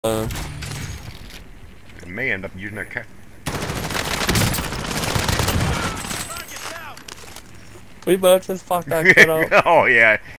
It may end up using their cat. We both just fucked that kid up. Oh yeah.